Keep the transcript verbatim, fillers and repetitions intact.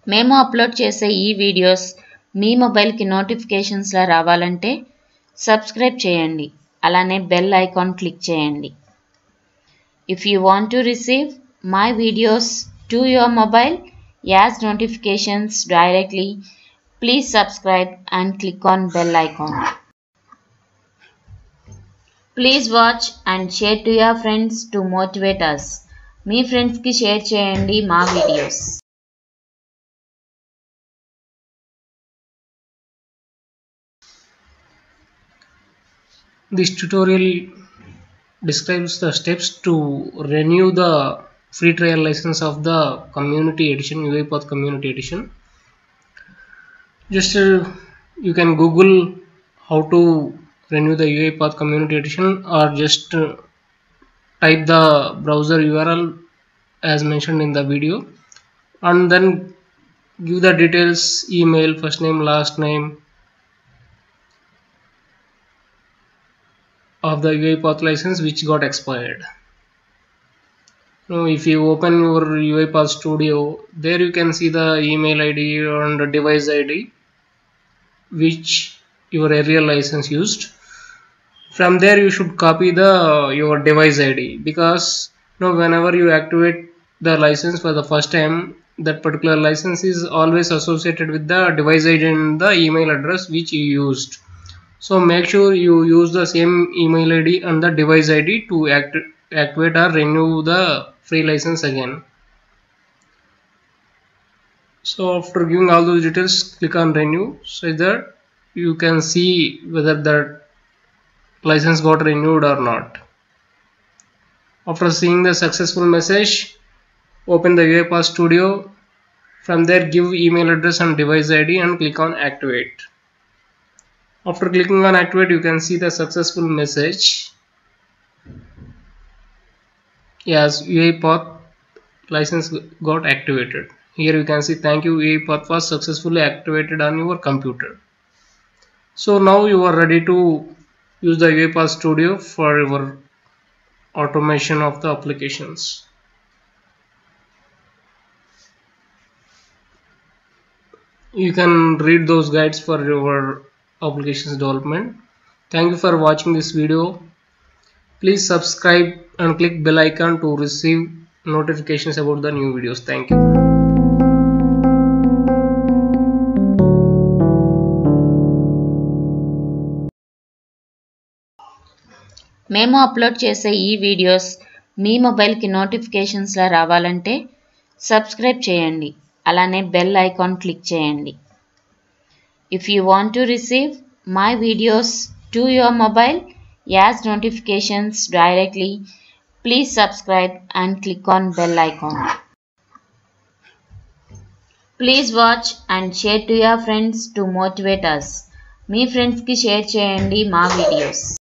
మేము అప్లోడ్ చేసే ఈ వీడియోస్ మీ మొబైల్కి నోటిఫికేషన్స్లా రావాలంటే సబ్స్క్రైబ్ చేయండి. అలానే బెల్ ఐకాన్ క్లిక్ చేయండి. If you want to receive my videos to your mobile as notifications directly, please subscribe and click on bell icon. Please watch and share to your friends to motivate us. మీ ఫ్రెండ్స్కి share చేయండి మా videos. This tutorial describes the steps to renew the free trial license of the community edition, UiPath community edition. Just uh, you can Google how to renew the UiPath community edition, or just uh, type the browser U R L as mentioned in the video, and then give the details: email, first name, last name of the UiPath license which got expired. Now if you open your UiPath Studio, there you can see the email I D and the device I D which your earlier license used. From there you should copy the your device I D, because now whenever you activate the license for the first time, that particular license is always associated with the device I D and the email address which you used. So make sure you use the same email I D and the device I D to act activate or renew the free license again. So after giving all those details, click on renew so that you can see whether that license got renewed or not. After seeing the successful message, open the UiPath Studio. From there, give email address and device I D and click on activate. After clicking on activate, you can see the successful message. Yes, UiPath license got activated. Here you can see thank you, UiPath was successfully activated on your computer. So now you are ready to use the UiPath Studio for your automation of the applications. You can read those guides for your applications development. Thank you for watching this video. Please subscribe and click bell icon to receive notifications about the new videos. Thank you. మేము upload చేసే ఈ videos మీ మొబైల్కి నోటిఫికేషన్స్లా రావాలంటే subscribe చేయండి. అలానే bell icon click చేయండి. If you want to receive my videos to your mobile as notifications directly, please subscribe and click on bell icon. Please watch and share to your friends to motivate us. మీ ఫ్రెండ్స్కి share చేయండి మా videos.